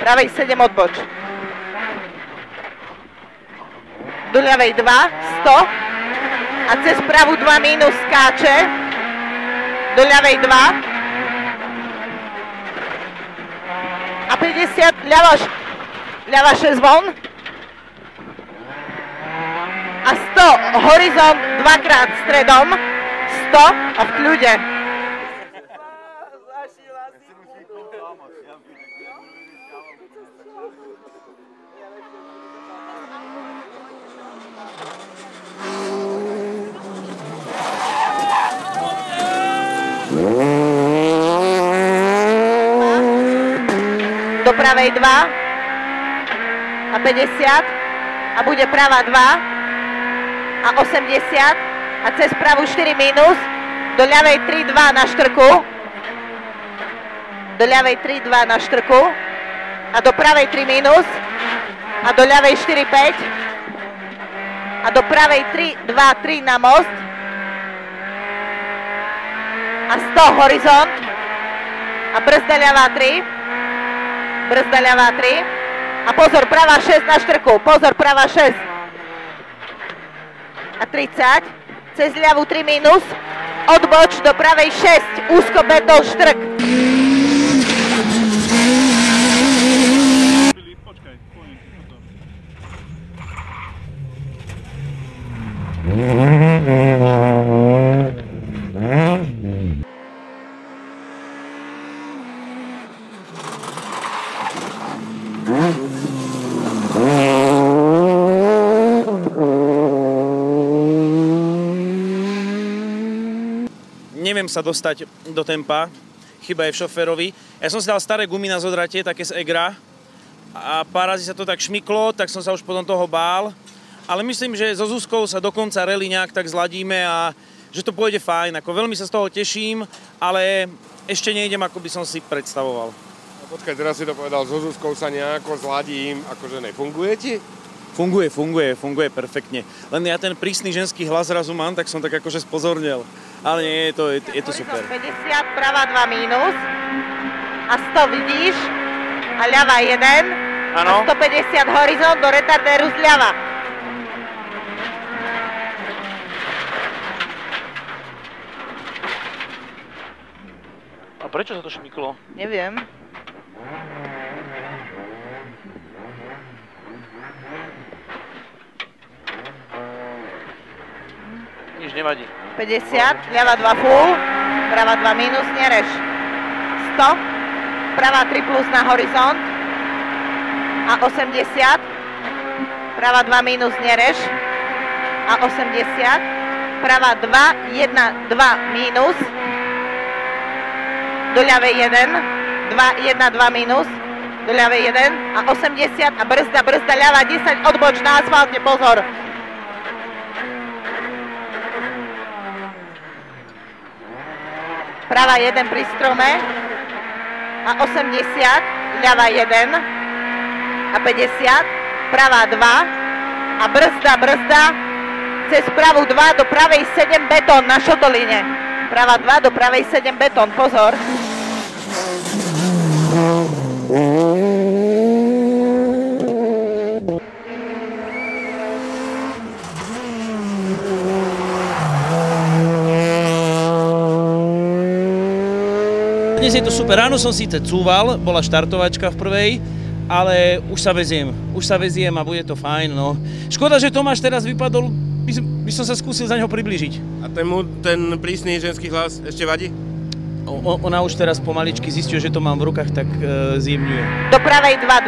pravej 7 odboč. Do ľavej 2, 100 a cez pravú 2 mínus skáče, do ľavej 2 a 50, ľava 6 von a 100, horizont dvakrát stredom, 100 a v kľude. Do pravej 2 a 50 a bude pravá 2 a 80 a cez pravú 4 mínus, do ľavej 3, 2 na štrku, do ľavej 3, 2 na štrku a do pravej 3 mínus a do ľavej 4, 5 a do pravej 3, 2, 3 na most a 100 horizont a brzda ľavá 3, brzda ľavá 3 a pozor, pravá 6 na štrku, pozor, pravá 6 a 30, cez ľavú 3 mínus, odboč do pravej 6, úzko betón štrk. Neviem sa dostať do tempa, chyba je v šoférovi. Ja som si dal staré gumy na zodratie, také z Egra a pár razy sa to tak šmyklo, tak som sa už potom toho bál. Ale myslím, že so Zuzkou sa do konca rally nejak tak zladíme a že to pôjde fajn. Ako veľmi sa z toho teším, ale ešte nejdem, ako by som si predstavoval. No počkaj, teraz si to povedal, so Zuzkou sa nejako zladím, akože nefunguje ti? Funguje perfektne. Len ja ten prísny ženský hlas zrazu mám, tak som tak akože spozornil. Ale nie, je to super. 50, pravá 2 mínus a 100 vidíš a ľava 1 a 150 horizont do retardéru zľava. A prečo sa to šmyklo? Neviem. Nič nevadí. 50, ľava 2 full, pravá 2 mínus, nereš. 100, pravá 3 plus na horizont a 80, pravá 2 mínus, nereš a 80, pravá 2, 1, 2 mínus, do ľavej 1, 2, 1, 2 mínus, do ľavej 1 a 80 a brzda ľava 10, odboč na asfalte, pozor. Pravá 1 pri strome a 80, ľava 1 a 50, pravá 2 a brzda cez pravú 2 do pravej 7 betón na šotolíne. Pravá 2 do pravej 7 betón, pozor. Dnes je to super, ráno som síce cúval, bola štartovačka v prvej, ale už sa veziem a bude to fajn, no. Škoda, že Tomáš teraz vypadol, by som sa skúsil za neho priblížiť. A ten prísny ženský hlas ešte vadí? Ona už teraz pomaličky zistil, že to mám v rukách, tak zjemňuje. Do pravej 2, 2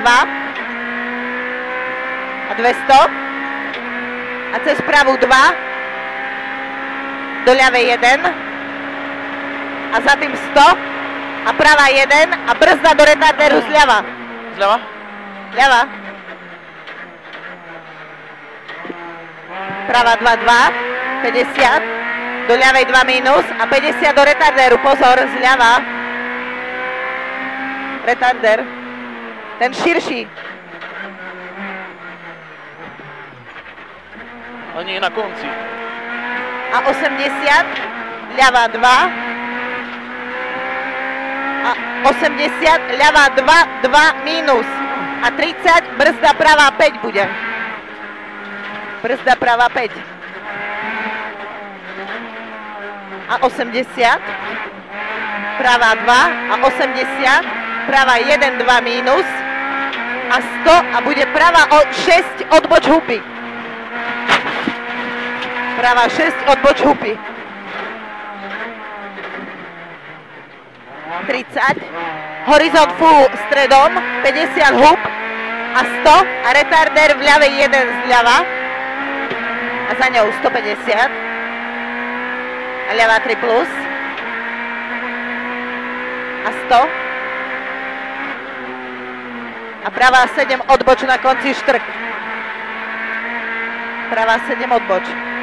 a 200 a cez pravú 2 do ľavej 1 a za tým 100 a pravá 1 a brzda do retardéru zľava. Zľava? Ľava. Pravá 2, 2, 50, do ľavej 2 mínus a 50 do retardéru, pozor, zľava. Retardér, ten širší. Ale nie je na konci. A 80, ľava 2 a 80, ľava 2, 2 mínus. A 30, brzda pravá 5 bude. Brzda pravá 5. A 80. Pravá 2 a 80. Pravá 1, 2 mínus. A 100 a bude pravá 6, odboč hupy. Pravá 6, odboč hupy. 30. Horizont full stredom, 50 hup a 100 a retardér v ľavej 1 zľava a za ňou 150 a ľavá 3 plus a 100 a pravá 7 odboč na konci štrk. Pravá 7 odboč.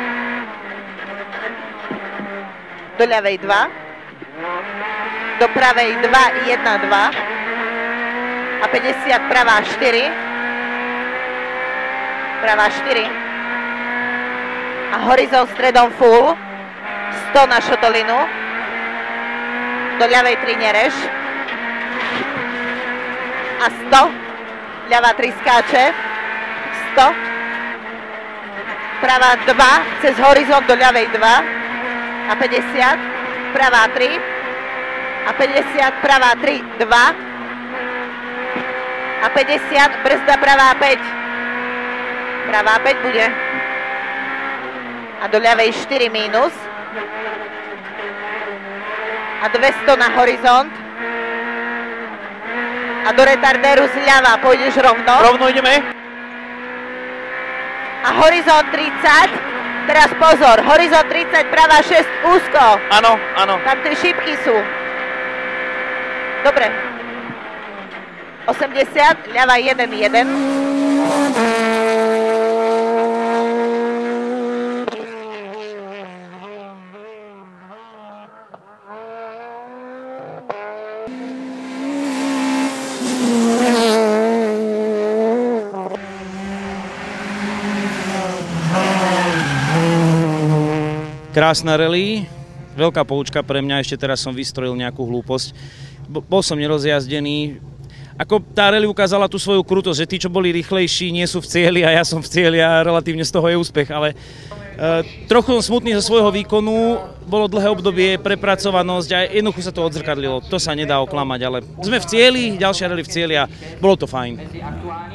Do ľavej 2. Do pravej 2, 1, 2 a 50 pravá 4, pravá 4 a horizont stredom full, 100 na šotolinu, do ľavej 3 nereš a 100, ľavá 3 skáče, 100, pravá 2 cez horizont do ľavej 2 a 50, pravá 3 a 50, pravá 3, 2 a 50, brzda pravá 5. Pravá 5 bude. A do ľavej 4 mínus. A 200 na horizont. A do retardéru zľava pôjdeš rovno. Rovno ideme. A horizont 30. Teraz pozor, horizont 30, pravá 6, úzko. Áno, áno. Tam 3 šípky sú. Dobre. 80, ľava 1, 1. Krásna rally, veľká poučka pre mňa, ešte teraz som vystrojil nejakú hlúposť. Bol som nerozjazdený. Ako tá rally ukázala tú svoju krutosť, že tí, čo boli rýchlejší, nie sú v cieli a ja som v cieli a relatívne z toho je úspech, ale trochu som smutný zo svojho výkonu, bolo dlhé obdobie, prepracovanosť a jednoducho sa to odzrkadlilo. To sa nedá oklamať, ale sme v cieli, ďalšia rally v cieli a bolo to fajn.